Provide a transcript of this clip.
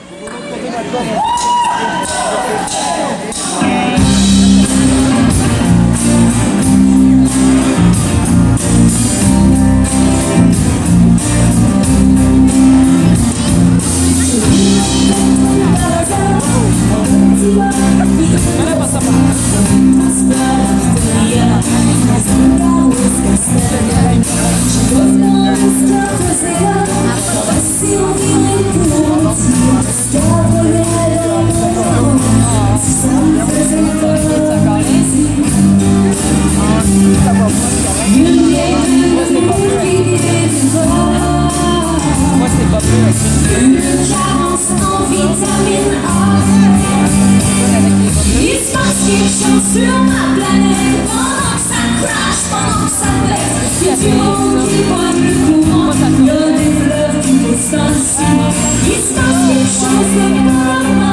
Une carence en vitamine A. Il se passe quelque chose sur ma planète. Pendant que ça crash, pendant que ça pète, c'est du monde qui voit le courant. Il y a des fleuves qui poussent dans le ciment. Il se passe quelque chose de